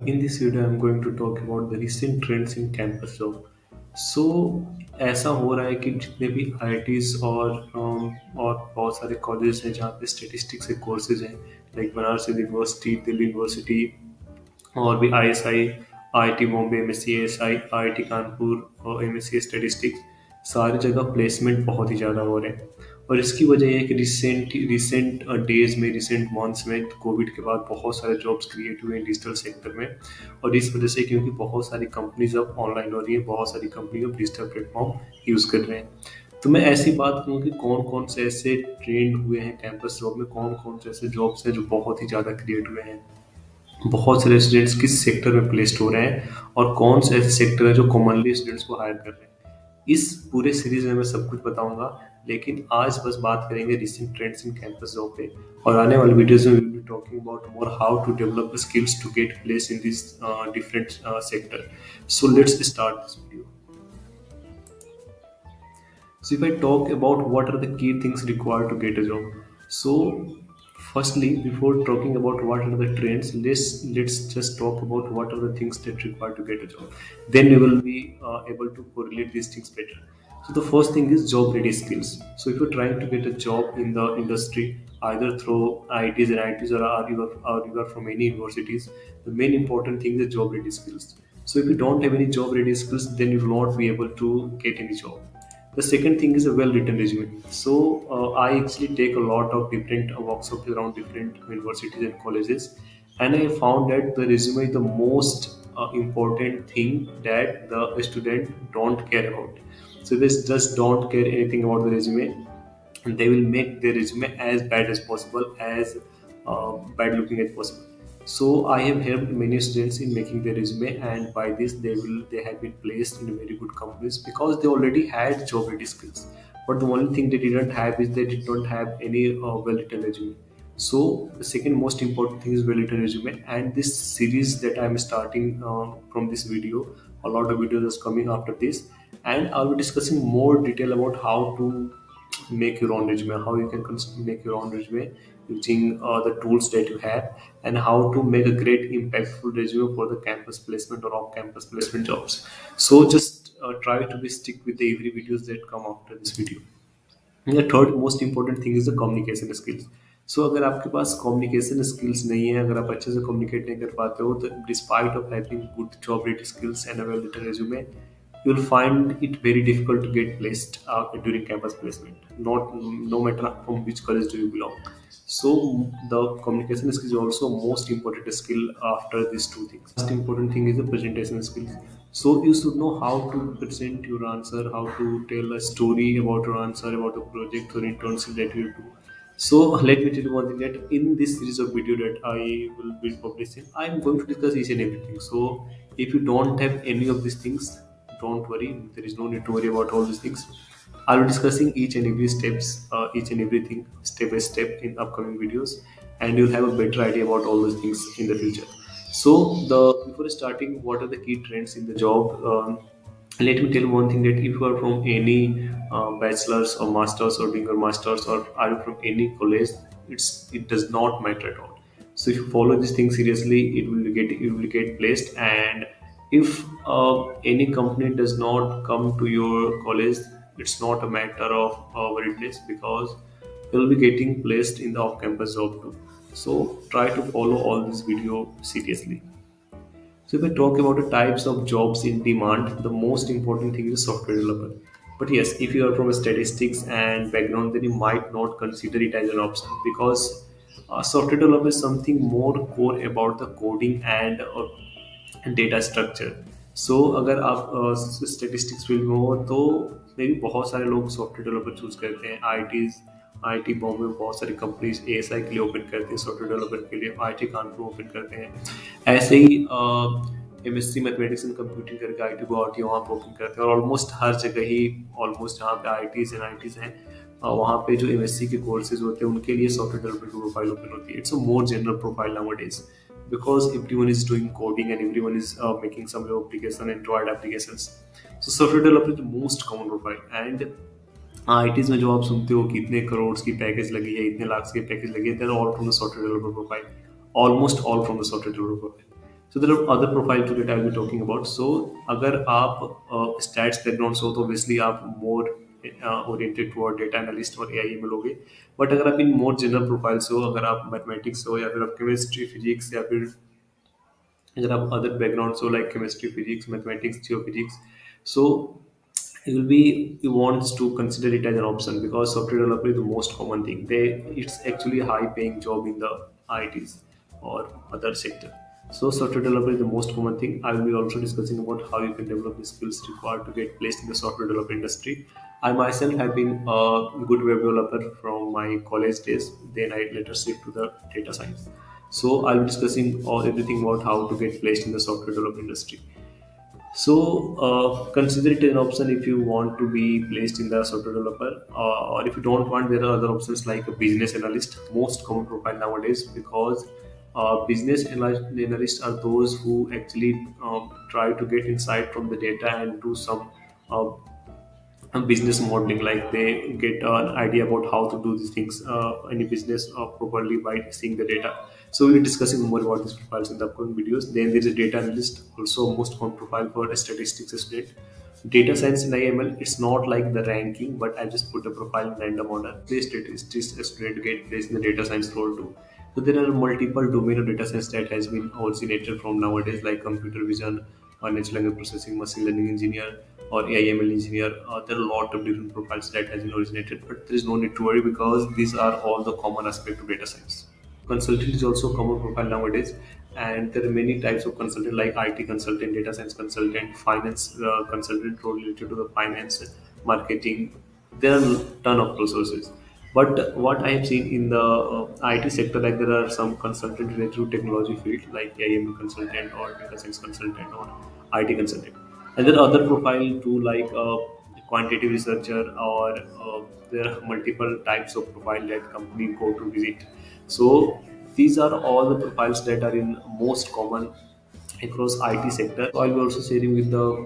In this video, I'm going to talk about the recent trends in campus job. So ऐसा हो रहा है कि जितने भी आईआईटीज और बहुत सारे कॉलेजेस हैं जहाँ पे स्टेटिस्टिक्स के कोर्सेज हैं, like Banaras university, Delhi university, और भी ISI, IIT Bombay, MSc ASI, IIT Kanpur और एमएससी स्टैटिस्टिक्स, सारी जगह प्लेसमेंट बहुत ही ज़्यादा हो रहे हैं। और इसकी वजह यह है कि रिसेंट रिसेंट डेज में, रिसेंट मंथ्स में कोविड के बाद बहुत सारे जॉब्स क्रिएट हुए हैं डिजिटल सेक्टर में। और इस वजह से क्योंकि बहुत सारी कंपनीज अब ऑनलाइन हो रही है, बहुत सारी कंपनी अब डिजिटल प्लेटफॉर्म यूज़ कर रहे हैं। तो मैं ऐसी बात करूँ कि कौन कौन से ऐसे ट्रेंड हुए हैं कैंपस जॉब में, कौन कौन से ऐसे जॉब्स हैं जो बहुत ही ज़्यादा क्रिएट हुए हैं, बहुत सारे स्टूडेंट्स किस सेक्टर में प्लेस्ड हो रहे हैं, और कौन से ऐसे सेक्टर है जो कॉमनली स्टूडेंट्स को हायर कर रहे हैं। इस पूरे सीरीज में मैं सब कुछ बताऊंगा, लेकिन आज बस बात करेंगे recent trends in campus job पे। और आने वाले वीडियोस में will be talking about more how to develop the skills to get place in this different sector. So let's start this video. So if I talk about what are the key things required to get a job, so firstly, before talking about what are the trends, let's just talk about what are the things that required to get a job. Then we will be able to correlate these things better. So the first thing is job ready skills. So if you're trying to get a job in the industry, either through IITs and IITs, or you are from any universities, the main important thing is job ready skills. So if you don't have any job ready skills, then you will not be able to get any job. The second thing is a well written resume. So I actually take a lot of different workshops around different universities and colleges, and I found that the resume is the most important thing that the student don't care about. So they just don't care anything about the resume, and they will make their resume as bad as possible, as bad looking as possible. So I have helped many students in making their resume, and by this they have been placed in very good companies because they already had job ready skills. But the only thing they didn't have is they did not have any well written resume. So the second most important thing is well written resume, and this series that I'm starting from this video, a lot of videos is coming after this, and I'll be discussing more detail about how to make your own resume, how you can make your own resume using the tools that you have, and how to make a great impactful resume for the campus placement or off campus placement jobs. So just try to be stick with the every videos that come after this video. And the third most important thing is the communication skills. So अगर आपके पास communication skills नहीं है, अगर आप अच्छे से communicate नहीं कर पाते हो, तो despite of having good job ready skills and a well written resume, you'll find it very difficult to get placed during campus placement. Not no matter from which college do you belong. So the communication skill is also most important skill after these two things. Most important thing is the presentation skills. So you should know how to present your answer, how to tell a story about your answer, about the project or internship that you do. So let me tell you one thing, that in this series of video that I will be publishing, I am going to discuss each and everything. So if you don't have any of these things, don't worry. There is no need to worry about all these things. I'll be discussing each and every steps, each and everything step by step in upcoming videos, and you'll have a better idea about all those things in the future. So the before starting, what are the key trends in the job? Let me tell you one thing, that if you are from any bachelor's or masters or doing your masters, or are you from any college, it does not matter at all. So if you follow this thing seriously, it will get placed. And if any company does not come to your college, it's not a matter of worriedness, because you'll be getting placed in the off-campus job too. So try to follow all this video seriously. So if I talk about the types of jobs in demand, the most important thing is software developer. But yes, if you are from a statistics and background, then you might not consider it as an option, because software developer is something more core about the coding and data structure. So अगर आप statistics field में हो, तो मे भी बहुत सारे लोग software developer choose करते हैं। आईआईटी बॉम्बे में बहुत सारी कंपनीज एएसआई के लिए ओपन करते हैं, सॉफ्टवेयर डेवलपर के लिए आईआईटी कानपुर ओपन करते हैं। ऐसे ही एमएससी मैथमेटिक्स एंड कंप्यूटिंग करके आईआईटी गुवाहाटी वहाँ पे ओपन करते हैं। और ऑलमोस्ट हर जगह ही, ऑलमोस्ट जहाँ पे आईआईटीज एंड आईआईटीज हैं, वहाँ पे जो एमएससी के कोर्सेज होते हैं उनके लिए सॉफ्टवेयर डेवलपर की प्रोफाइल ओपन होती है। It's a more general profile nowadays, because everyone is doing coding and everyone is making some web application, Android applications. So software developer is the most common profile. And IITs में जो आप सुनते हो कि इतने करोड़ की पैकेज लगी है, इतने लाख की पैकेज लगी है, they're all from the software developer profile, almost all from the software developer profile. So there are other profile too that I'll be talking about. So अगर आप stats background से हो तो obviously आप more oriented toward data analyst और AI मिलोगे. But अगर आप इन more general profiles हो, अगर आप mathematics हो या फिर आप chemistry physics या फिर अगर आप other backgrounds हो like chemistry physics mathematics geophysics, so you wants to consider it as an option because software developer is the most common thing. It's actually a high paying job in the ITs or other sector. So software developer is the most common thing. I will be also discussing about how you can develop the skills required to get placed in the software developer industry. I myself have been a good web developer from my college days. Then I later shift to the data science. So I'll be discussing all everything about how to get placed in the software development industry. So consider it an option if you want to be placed in the software developer, or if you don't want, there are other options like a business analyst, most common profile nowadays because analysts are those who actually try to get insight from the data and do some uh, business modeling, like they get an idea about how to do these things in a business properly by seeing the data. So we'll be discussing more about these profiles in the upcoming videos. Then there's a data analyst, also most common profile for a statistics student. Data science in IML, it's not like the ranking, but I just put a profile in random order. This statistics student get placed in the data science role too. So there are multiple domain of data science that has been originated from nowadays, like computer vision, or natural language processing, machine learning engineer, or AI/ML engineer. There are a lot of different profiles that has been originated, but there is no need to worry because these are all the common aspect of data science. Consultant is also a common profile nowadays, and there are many types of consultant like IT consultant, data science consultant, finance consultant role related to the finance, marketing. There are a ton of resources. But what I have seen in the IT sector, like there are some consultant related to technology field, like IML consultant or data science consultant or IT consultant. And there are other profile too, like quantitative researcher, or there are multiple types of profile that company go to visit. So these are all the profiles that are in most common across IT sector. So I will also sharing with the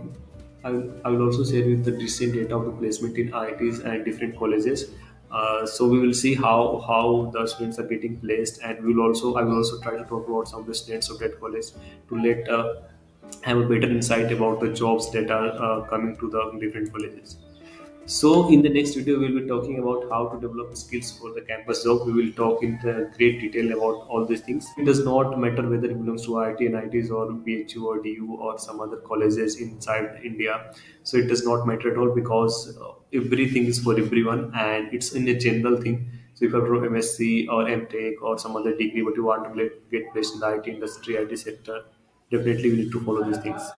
I will also share with the recent data of the placement in IITs and different colleges. So we will see how the students are getting placed, and I will also try to talk about some of the students of that college to let have a better insight about the jobs that are coming to the different colleges. So in the next video, we'll be talking about how to develop skills for the campus job. We will talk in the great detail about all these things. It does not matter whether it belongs to IIT, NITs, or BHU or DU or some other colleges inside India. So it does not matter at all because everything is for everyone and it's in a general thing. So if you're from MSc or MTech or some other degree, but you want to get placed in the IT industry, IT sector, definitely we need to follow these things.